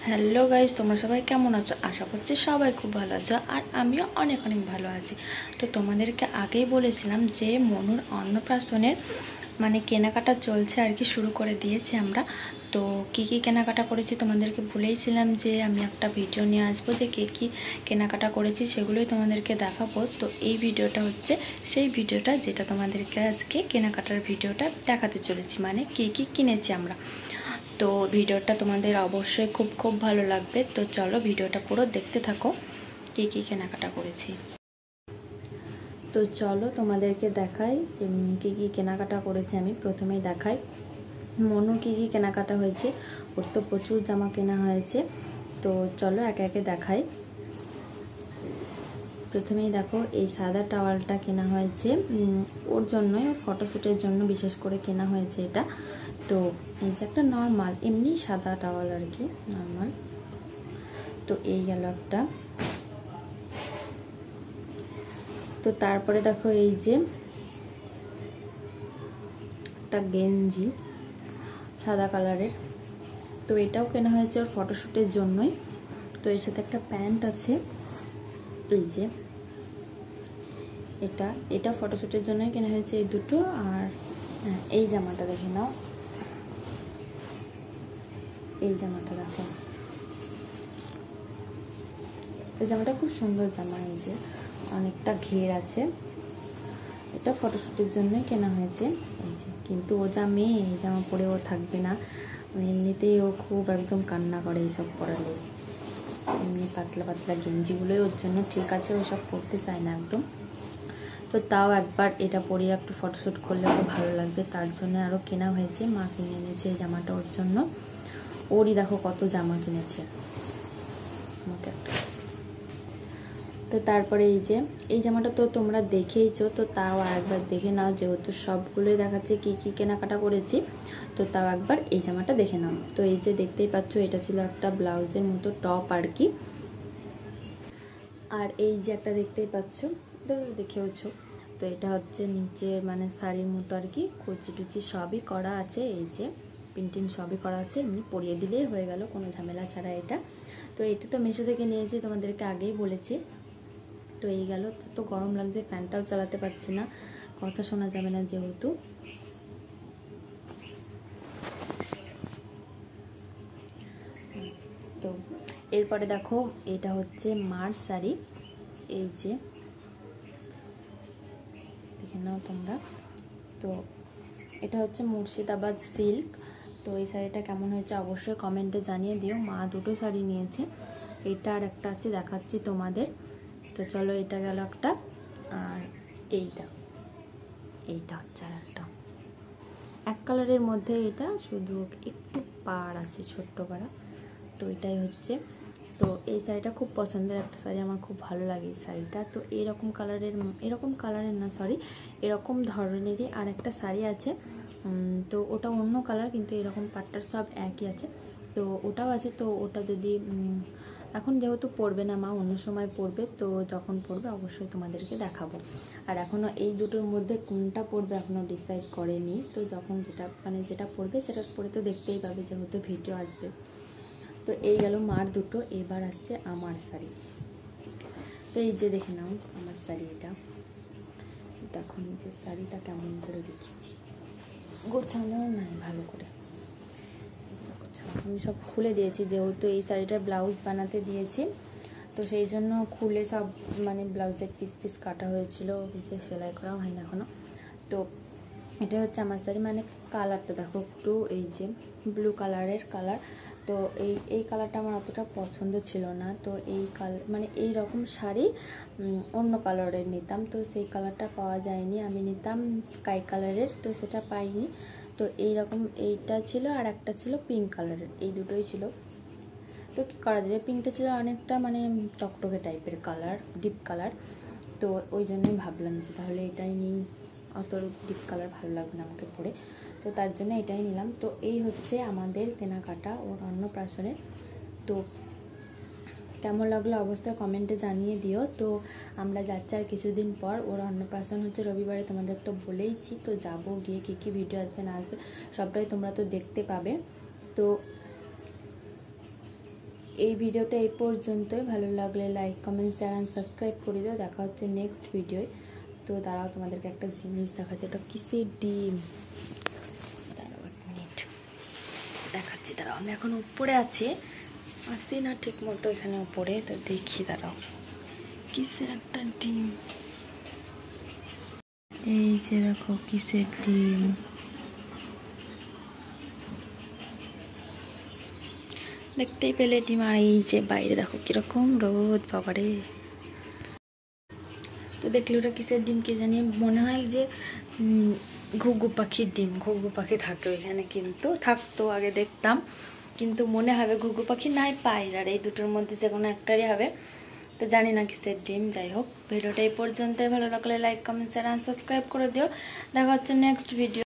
Hello guys, তোমরা সবাই কেমন আছো? আশা করছি সবাই খুব ভালো আছো, আর আমিও অনেক অনেক ভালো আছি। তো তোমাদেরকে আগেই বলেছিলাম যে মনুর অন্নপ্রাশনের কেনাকাটা চলছে আর কি, শুরু করে দিয়েছি আমরা। তো কি কি কেনাকাটা করেছি তোমাদেরকে বলেইছিলাম যে আমি একটা ভিডিও নিয়ে আসবো, যে কে কী কেনাকাটা করেছি সেগুলোই তোমাদেরকে দেখাবো। তো এই ভিডিওটা হচ্ছে সেই ভিডিওটা যেটা তোমাদেরকে আজকে কেনাকাটার ভিডিওটা দেখাতে চলেছি, মানে কি কি কিনেছি আমরা। তো ভিডিওটা তোমাদের অবশ্যই খুব খুব ভালো লাগবে। তো চলো ভিডিওটা পুরো দেখতে থাকো, কি কি কেনাকাটা করেছি। তো চলো তোমাদেরকে দেখাই কি কি কেনাকাটা করেছি। আমি প্রথমেই দেখাই মনু কি কি কেনাকাটা হয়েছে। ওর তো প্রচুর জামা কেনা হয়েছে, তো চলো একে একে দেখাই। প্রথমেই দেখো এই সাদা টাওয়ালটা কেনা হয়েছে ওর জন্যই, ওর ফটোশ্যুটের জন্য বিশেষ করে কেনা হয়েছে এটা। তো এই যে একটা নর্মাল এমনি সাদা টাওয়াল আর কি, নর্মাল। তো এই গেল একটা। তো তারপরে দেখো এই যে একটা গেঞ্জি সাদা কালারের, তো এটাও কেনা হয়েছে ওর ফটোশ্যুটের জন্যই। তো এর সাথে একটা প্যান্ট আছে, এই যে এটা ফটোশ্যুটের জন্যই কেনা হয়েছে এই দুটো। আর এই জামাটা দেখে নাও, এই জামাটা দেখো, এই জামাটা খুব সুন্দর জামা, এই যে অনেকটা ঘের আছে। এটা ফটোশ্যুটের জন্যই কেনা হয়েছে এই যে। কিন্তু ও যা মেয়ে, এই জামা পরে ও থাকবে না, এমনিতেই ও খুব একদম কান্না করে এইসব পরালে। এমনি পাতলা পাতলা গেঞ্জিগুলোই ওর জন্য ঠিক আছে, ওইসব পরতে চায় না একদম। তো তাও একবার এটা পরিয়ে একটু ফটোশ্যুট করলে ওকে ভালো লাগবে, তার জন্য আরও কেনা হয়েছে। মা কিনে এনেছে এই জামাটা ওর জন্য। ওরই দেখো কত জামা কিনেছে আমাকে একটা। তো তারপরে এই জামাটা তো তোমরা দেখেইছো, তো তাও একবার দেখে নাও, যেহেতু সবগুলোই দেখাচ্ছে কি কি কেনাকাটা করেছি, তো তাও একবার এই জামাটা দেখে নাও। তো এই যে দেখতেই পাচ্ছ, এটা ছিল একটা ব্লাউজের মতো টপ আর কি। আর এই যে একটা দেখতেই পাচ্ছ, তো দেখেওছো, তো এটা হচ্ছে নিচে শাড়ির মতো আর কি, কুচি টুচি সবই করা আছে, এই যে প্রিন্টিং সবই করা আছে, এমনি পরিয়ে দিলেই হয়ে গেল, কোনো ঝামেলা ছাড়া এটা। তো এটা তো মিশো থেকে নিয়েছি, তোমাদেরকে আগেই বলেছি। তো এই গেল। তো গরম লাগছে, ফ্যানটাও চালাতে পারছি না, কথা শোনা যাবে না যেহেতু। তো এরপরে দেখো এটা হচ্ছে মার শাড়ি, এই যে দেখে নাও তোমরা। তো এটা হচ্ছে মুর্শিদাবাদ সিল্ক। তো এই শাড়িটা কেমন হয়েছে অবশ্যই কমেন্টে জানিয়ে দিও। মা দুটো শাড়ি নিয়েছে, এটা আর একটা আছে দেখাচ্ছি তোমাদের। তো চলো এটা গেল একটা, আর এইটা হচ্ছে আর একটা, এক কালারের মধ্যে, এটা শুধু একটু পাড় আছে ছোট্ট পাড়া। তো এটাই হচ্ছে। তো এই শাড়িটা খুব পছন্দের একটা শাড়ি, আমার খুব ভালো লাগে এই শাড়িটা। তো এরকম কালারের না, সরি, এরকম ধরনেরই আর একটা শাড়ি আছে। তো ওটা অন্য কালার, কিন্তু এরকম পাটটার সব একই আছে। তো ওটাও আছে। তো ওটা যদি এখন যেহেতু পরবে না মা, অন্য সময় পরবে, তো যখন পরবে অবশ্যই তোমাদেরকে দেখাবো। আর এখনও এই দুটোর মধ্যে কোনটা পরবে এখনও ডিসাইড করেনি। তো যখন যেটা পরবে সেটা পরে তো দেখতেই পাবে, যেহেতু ভিডিও আসবে। তো এই গেল মার দুটো। এবার আসছে আমার শাড়ি। তো এই যে দেখে নাও আমার শাড়ি, এটা দেখো নিচের শাড়িটা কেমন করে রেখেছি, গোছানো নাই ভালো করে। আমি সব খুলে দিয়েছি, যেহেতু এই শাড়িটার ব্লাউজ বানাতে দিয়েছি, তো সেই জন্য খুলে সব ব্লাউজের পিস পিস কাটা হয়েছিল, যে সেলাই করাও হয়নি এখনও। তো এটা হচ্ছে আমার শাড়ি, কালারটা দেখো একটু, এই যে ব্লু কালারের কালার। তো এই কালারটা আমার অতটা পছন্দ ছিল না। তো এই কালার এই রকম শাড়ি অন্য কালারের নিতাম, তো সেই কালারটা পাওয়া যায়নি, আমি নিতাম স্কাই কালারের, তো সেটা পাইনি। তো এইরকম এইটা ছিল, আর একটা ছিল পিঙ্ক কালারের, এই দুটোই ছিল। তো কী করা যাবে, পিঙ্কটা ছিল অনেকটা টকটকে টাইপের কালার, ডিপ কালার। তো ওই জন্যই ভাবলাম যে তাহলে এটাই নিই, অত ডিপ কালার ভালো লাগবে না আমাকে পরে, তো তার জন্য এটাই নিলাম। তো এই হচ্ছে আমাদের কেনাকাটা ওর অন্নপ্রাশনের। তো কেমন লাগলো অবশ্যই কমেন্টে জানিয়ে দিও। তো আমরা যাচ্ছি আর কিছুদিন পর, ওর অন্নপ্রাশন হচ্ছে রবিবারে, তোমাদের তো বলেইছি। তো যাবো, গিয়ে কী কী ভিডিও আসবে না আসবে সবটাই তোমরা তো দেখতে পাবে। তো এই ভিডিওটা এই পর্যন্তই। ভালো লাগলে like comment share and subscribe করে দিও। দেখা হচ্ছে নেক্সট ভিডিওয়। তো দাঁড়াও, তোমাদেরকে একটা জিনিস দেখাচ্ছি। এটা কিসের ডিম, দাঁড়াও 1 মিনিট দেখাচ্ছি। দাঁড়াও, আমি এখন উপরে আছি, আসছি না ঠিক মতো এখানে উপরে, তো দেখি। দাঁড়াও, কিসের একটা ডিম, এই যে দেখো কিসের ডিম, দেখতেই পেলে ডিম। আর এই যে বাইরে দেখো কিরকম রোদ, বাবারে। তো দেখলে ওটা কিসের ডিম কে জানি, মনে হয় যে ঘুঘু পাখির ডিম। ঘুঘু পাখি থাকে ওইখানে, কিন্তু থাকতো আগে দেখতাম, কিন্তু মনে হবে ঘুঘু পাখি নাই পায়রার, এই দুটোর মধ্যে যে কোনো একটারই হবে। তো জানি না কিসের ডিম। যাই হোক, ভিডিওটা এই পর্যন্তই। ভালো লাগলে like comment share and subscribe করে দিও। দেখা হচ্ছে নেক্সট ভিডিও।